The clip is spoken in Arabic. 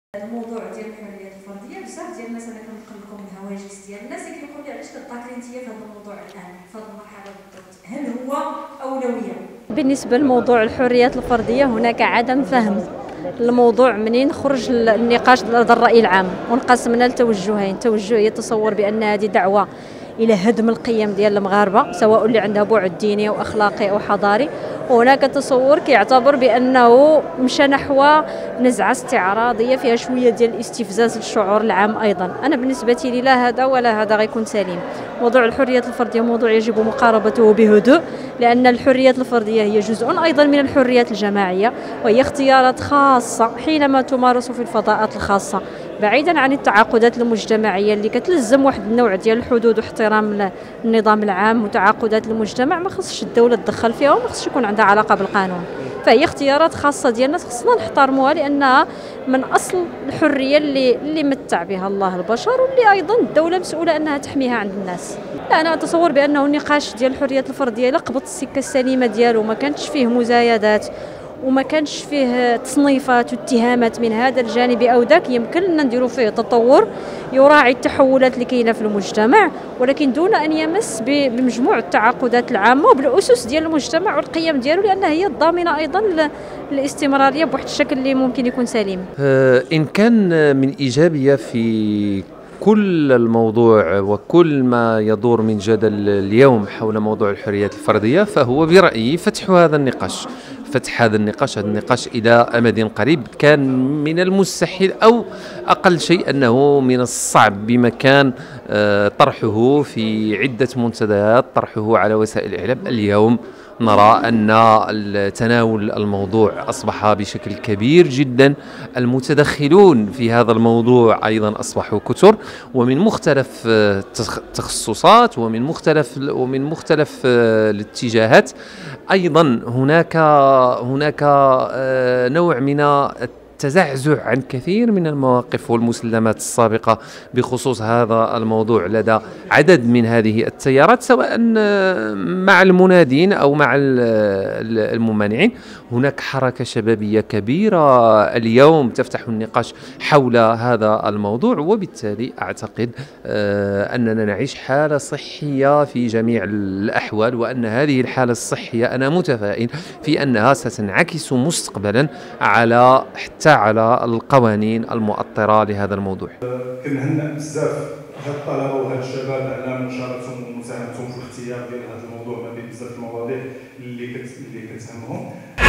الموضوع ديال الحريات الفرديه بزاف ديال الناس انا كنقلكم الهواجس ديال الناس اللي كيقول لي علاش كتذاكري انت في هذا الموضوع الان في هذه المرحله بالضبط، هل هو اولويه؟ بالنسبة لموضوع الحريات الفردية هناك عدم فهم الموضوع منين خرج النقاش ضد الرأي العام، وانقسمنا لتوجهين. توجه يتصور بأن هذه دعوة إلى هدم القيم ديال المغاربة سواء اللي عندها بعد ديني أو أخلاقي أو حضاري، وهناك تصور كيعتبر بأنه مشى نحو نزعة استعراضية فيها شوية ديال الاستفزاز للشعور العام. أيضا أنا بالنسبة لي لا هذا ولا هذا غيكون سليم. موضوع الحريات الفردية موضوع يجب مقاربته بهدوء، لأن الحريات الفردية هي جزء أيضا من الحريات الجماعية، وهي اختيارات خاصة حينما تمارس في الفضاءات الخاصة بعيدا عن التعاقدات المجتمعية اللي كتلزم واحد النوع ديال الحدود واحترام النظام العام وتعاقدات المجتمع ما خصش الدولة تدخل فيها وما خصش يكون عندها علاقة بالقانون. فهي اختيارات خاصة ديالنا خصنا نحترموها، لأنها من أصل الحرية اللي متع بها الله البشر، واللي أيضا الدولة مسؤولة أنها تحميها عند الناس. لا، أنا أتصور بأنه النقاش ديال الحريات الفردية لقبط السكة السليمة ديالو ما كانتش فيه مزايدات وما كانش فيه تصنيفات واتهامات من هذا الجانب أو ذاك، يمكن لنا نديروا فيه تطور يراعي التحولات اللي كاينه في المجتمع، ولكن دون أن يمس بمجموع التعاقدات العامة وبالأسس ديال المجتمع والقيم ديالو، لأنها هي الضامنة أيضا للاستمرارية بواحد الشكل اللي ممكن يكون سليم. إن كان من إيجابية في كل الموضوع وكل ما يدور من جدل اليوم حول موضوع الحريات الفردية، فهو برأيي فتح هذا النقاش. هذا النقاش إلى أمد قريب. كان من المستحيل أو أقل شيء أنه من الصعب بمكان طرحه في عدة منتديات، طرحه على وسائل الإعلام. اليوم نرى أن تناول الموضوع أصبح بشكل كبير جدا. المتدخلون في هذا الموضوع أيضا أصبحوا كثر، ومن مختلف التخصصات ومن مختلف الاتجاهات. أيضا هناك نوع من التزعزع عن كثير من المواقف والمسلمات السابقة بخصوص هذا الموضوع لدى عدد من هذه التيارات، سواء مع المنادين أو مع الممانعين. هناك حركة شبابية كبيرة اليوم تفتح النقاش حول هذا الموضوع، وبالتالي أعتقد أننا نعيش حالة صحية في جميع الأحوال، وأن هذه الحالة الصحية أنا متفائل في أنها ستنعكس مستقبلا حتى على القوانين المؤطرة لهذا الموضوع. كنهنئ بزاف هاد الطلبه وهاد الشباب على مشاركتهم ومساهمتهم في الاختيار ديال هذا الموضوع ما بين بزاف المواضيع اللي كتهمهم.